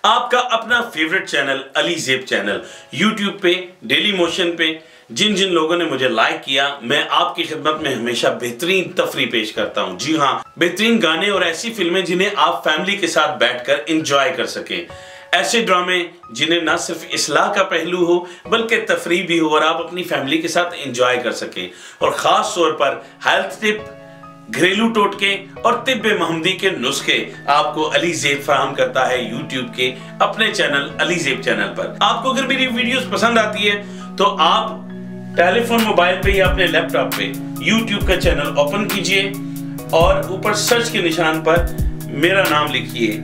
आपका अपना favourite channel AliZaib channel YouTube पे डेली मोशन पे जिन जिन लोगों ने मुझे लाइक किया, मैं आपकी खिदमत में हमेशा बेहतरीन तफरी पेश करता हूं। जी हां, बेहतरीन गाने और ऐसी फिल्में जिन्हें आप फैमिली के साथ बैठकर एंजॉय कर सकें। ऐसे ड्रामे जिन्हें ना सिर्फ इस्लाह का पहलू हो बल्कि तफरी भी हो और आप अपनी फैमिली के साथ एंजॉय कर सकें। और खास तौर पर हेल्थ टिप, घरेलू टोटके और तिब्बे महमदी के नुस्खे आपको AliZaib फराहम करता है यूट्यूब के अपने चैनल AliZaib चैनल पर। आपको अगर मेरी वीडियोस पसंद आती है तो आप टेलीफोन मोबाइल पे या अपने लैपटॉप पे यूट्यूब का चैनल ओपन कीजिए और ऊपर सर्च के निशान पर मेरा नाम लिखिए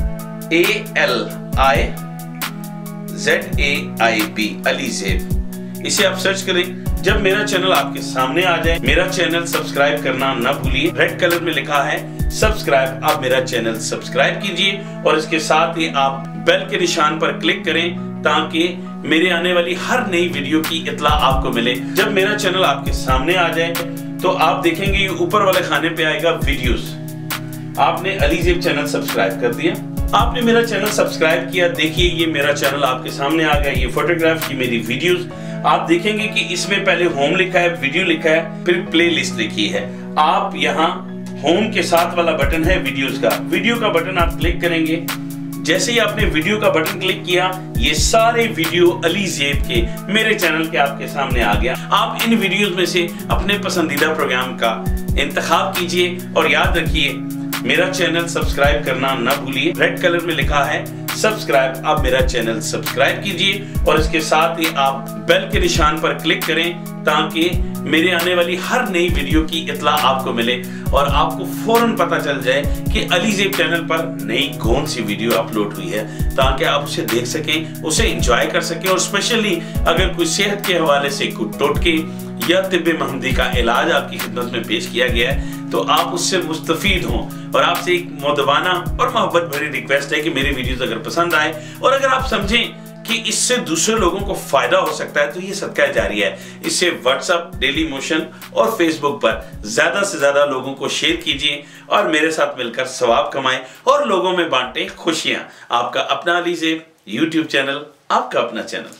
AliZaib AliZaib। इसे आप सर्च करें। जब मेरा चैनल आपके सामने आ जाए, मेरा चैनल सब्सक्राइब करना ना भूलिए। रेड कलर में लिखा है सब्सक्राइब, आप मेरा चैनल सब्सक्राइब कीजिए और इसके साथ ही आप बेल के निशान पर क्लिक करें ताकि मेरे आने वाली हर नई वीडियो की इत्तला आपको मिले। जब मेरा चैनल आपके सामने आ जाए तो आप देखेंगे ऊपर वाले खाने पे आएगा वीडियोस। आपने AliZaib चैनल सब्सक्राइब कर दिया, आपने मेरा चैनल सब्सक्राइब किया। देखिए ये मेरा चैनल आपके सामने आ गया। ये फोटोग्राफ की मेरी वीडियोस आप देखेंगे कि इसमें पहले होम लिखा है, वीडियो लिखा है, फिर प्लेलिस्ट लिखी है। आप यहाँ होम के साथ वाला बटन है वीडियोस का, वीडियो का बटन आप क्लिक करेंगे। जैसे ही आपने वीडियो का बटन क्लिक किया, ये सारे वीडियो AliZaib के मेरे चैनल के आपके सामने आ गया। आप इन वीडियोस में से अपने पसंदीदा प्रोग्राम का इंतखाब कीजिए और याद रखिए मेरा चैनल सब्सक्राइब करना ना भूलिए। रेड कलर में लिखा है सब्सक्राइब, आप मेरा चैनल सब्सक्राइब कीजिए और इसके साथ ही आप बेल के निशान पर क्लिक करें ताकि मेरे आने वाली हर नई वीडियो की इत्तला आपको मिले और आपको फौरन पता चल जाए कि AliZaib चैनल पर नई कौन सी वीडियो अपलोड हुई है, ताकि आप उसे देख सकें, उसे एंजॉय कर सकें। और स्पेशली अगर कोई सेहत के हवाले से कुछ टोटके या तिब्बे महमदी का इलाज आपकी खिदमत में पेश किया गया है तो आप उससे मुस्तफीद हों। और आपसे एक मुदवाना और मोहब्बत भरी रिक्वेस्ट है कि मेरे वीडियोस अगर पसंद आए और अगर आप समझें कि इससे दूसरे लोगों को फायदा हो सकता है तो ये सदका जारिया है। इससे व्हाट्सएप, डेली मोशन और फेसबुक पर ज्यादा से ज्यादा लोगों को शेयर कीजिए और मेरे साथ मिलकर सवाब कमाएं और लोगों में बांटें खुशियां। आपका अपना AliZaib यूट्यूब चैनल, आपका अपना चैनल।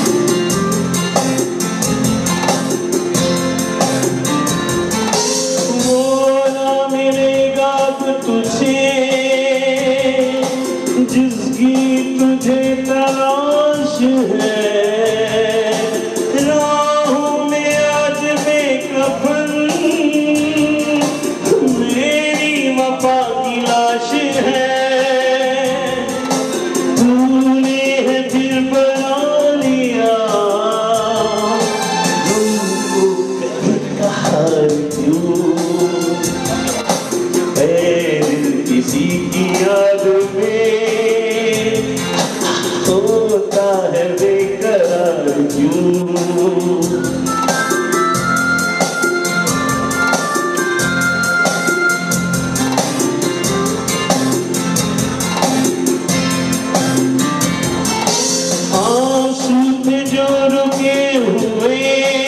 जिसकी तुझे तलाश है, राहों में आज बेकफन मेरी वफा की लाश है। तूने है फिर बना लिया तुमको कहा क्यों, किसी की याद में होता है बेकरार क्यों। आंसू पे जो रुके हुए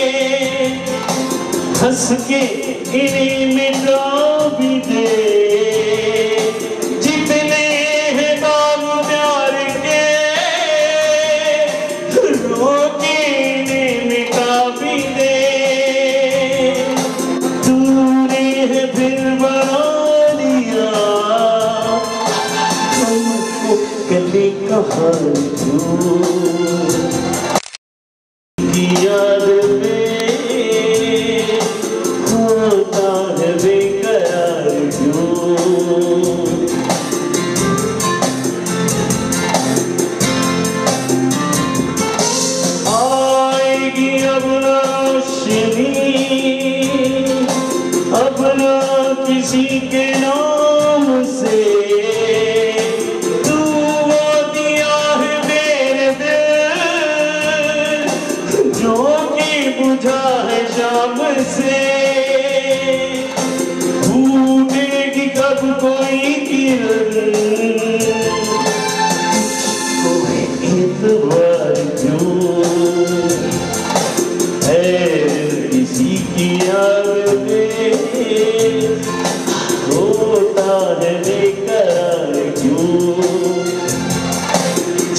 हंस के इन्हें मिटा भी दे। याद में होता है बेकरार क्यों। आएगी अब रोशनी, अब ना किसी के नाम से। तू वो दिया है मेरे दिल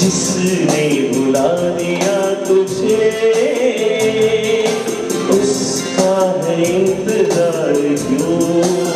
जिसने बुला दिया तुझे उसका है इंतजार क्यों।